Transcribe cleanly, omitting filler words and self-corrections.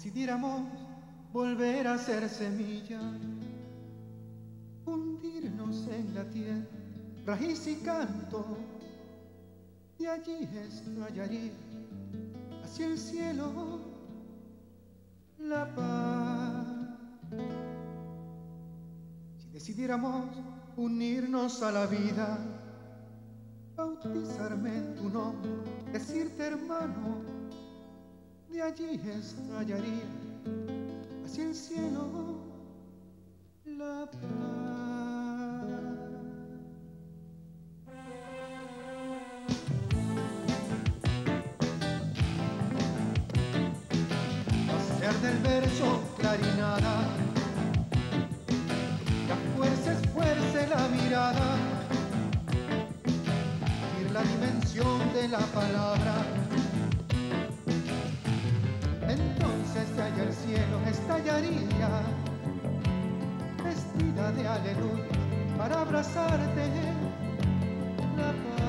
decidiéramos volver a ser semilla, hundirnos en la tierra, raíz y canto, de allí estallaría hacia el cielo la paz. Si decidiéramos unirnos a la vida, bautizarme en tu nombre, decirte hermano, de allí estallaría hacia el cielo la paz. Hacer del verso clarinada, la fuerza esfuerce la mirada, ir la dimensión de la palabra. Entonces de allá el cielo estallaría, vestida de aleluya, para abrazarte la paz.